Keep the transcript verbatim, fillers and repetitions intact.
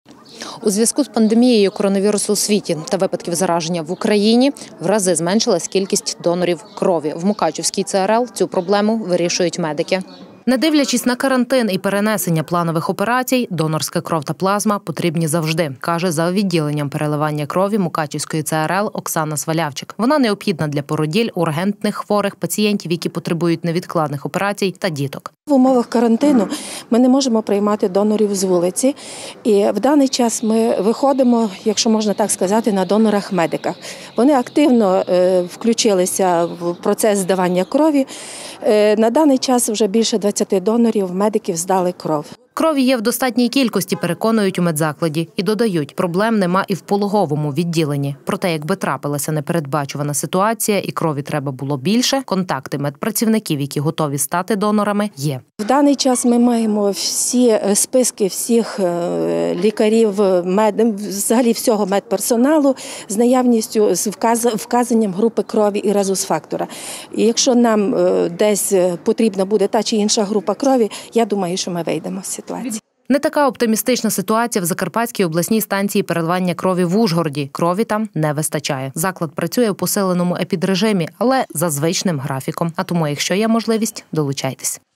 У зв'язку з пандемією коронавірусу у світі та випадків зараження в Україні в рази зменшилась кількість донорів крові. В Мукачівській ЦРЛ цю проблему вирішують медики. Не дивлячись на карантин і перенесення планових операцій, донорська кров та плазма потрібні завжди, каже за відділенням переливання крові Мукачівської ЦРЛ Оксана Свалявчик. Вона необхідна для породіль, ургентних хворих, пацієнтів, які потребують невідкладних операцій, та діток. В умовах карантину ми не можемо приймати донорів з вулиці. І в даний час ми виходимо, якщо можна так сказати, на донорах-медиках. Вони активно включилися в процес здавання крові. На даний час вже більше двадцяти донорів, медиків здали кров. Крові є в достатній кількості, переконують у медзакладі. І додають, проблем нема і в пологовому відділенні. Проте, якби трапилася непередбачувана ситуація і крові треба було більше, контакти медпрацівників, які готові стати донорами, є. В даний час ми маємо всі списки всіх лікарів, мед, взагалі всього медперсоналу з наявністю, з вказанням групи крові і резус-фактора. І якщо нам десь потрібна буде та чи інша група крові, я думаю, що ми вийдемо з ситуації. Не така оптимістична ситуація в Закарпатській обласній станції переливання крові в Ужгороді. Крові там не вистачає. Заклад працює у посиленому епідрежимі, але за звичним графіком. А тому, якщо є можливість, долучайтесь.